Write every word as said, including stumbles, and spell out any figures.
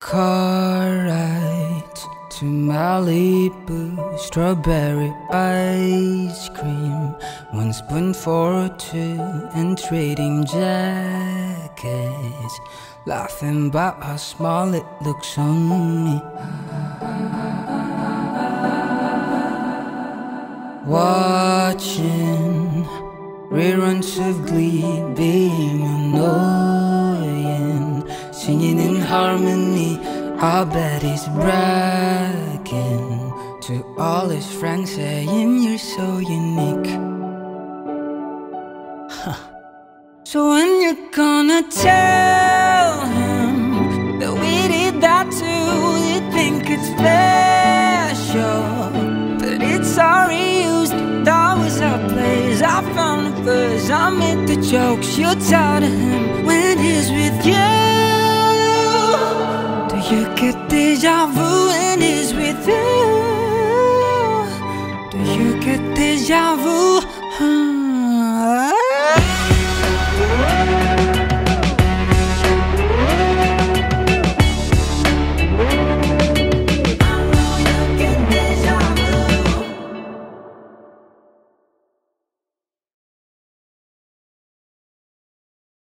Car rides to Malibu, strawberry ice cream, one spoon for two, and trading jackets, laughing about how small it looks on me. Watching reruns of Glee, being annoying, singing in harmony. I bet he's bragging to all his friends, saying you're so unique. Huh. So when you're gonna tell him that we did that too, you think it's special, but it's all reused. That was our place, I found the buzz, I made the jokes you tell to him when he's with you. Do you get deja vu when he's with you? Do you get deja vu? Huh?